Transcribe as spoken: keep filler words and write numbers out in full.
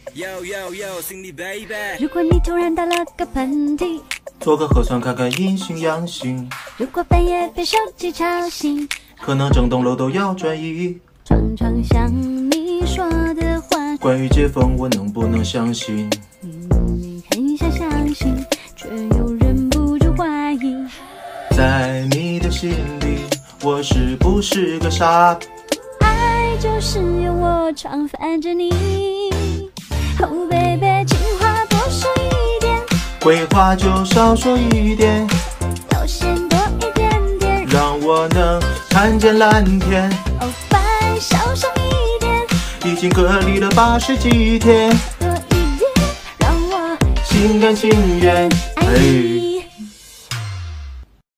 如果你突然打了个喷嚏， 做个核酸看看阴性阳性。 如果半夜被手机吵醒， 可能整栋楼都要转移。 常常想你说的话， 关于解封我能不能相信？ 明明很想相信，却又忍不住怀疑。 在你的心里，我是不是个傻？ 爱就是有我常烦着你。Oh baby， 情话多说一点， 鬼话就少说一点， 悠闲多一点点， 让我能看见蓝天。 Oh bye， 小声一点， 已经隔离了八十几天， 多一点，让我心甘情愿。 爱你。